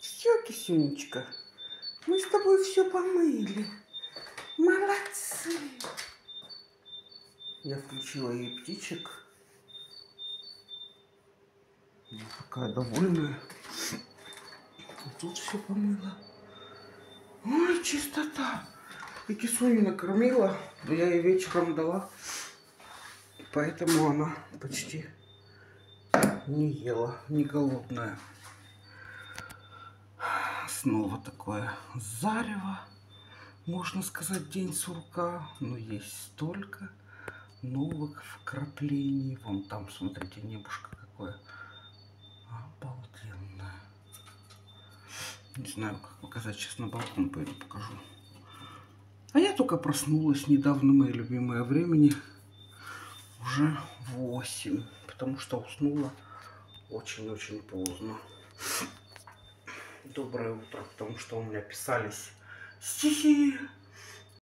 Все, кисюнечка, мы с тобой все помыли. Молодцы. Я включила ей птичек. Она такая довольная. И тут все помыла. Ой, чистота. И кисуню накормила. Я ей вечером дала. Поэтому она почти не ела, не голодная. Снова такое зарево. Можно сказать, день сурка. Но есть столько новых вкраплений. Вон там, смотрите, небушка какое обалденное. Не знаю, как показать. Сейчас на балкон пойду покажу. А я только проснулась недавно, мои любимые, времени уже 8. Потому что уснула очень-очень поздно. Доброе утро, потому что у меня писались стихи.